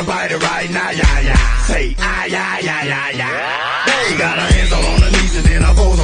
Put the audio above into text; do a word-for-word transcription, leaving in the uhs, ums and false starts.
wanna bite it right now, yeah, yeah. Say, ah, yeah, yeah, yeah, yeah. She got her hands all on her knees and then her bows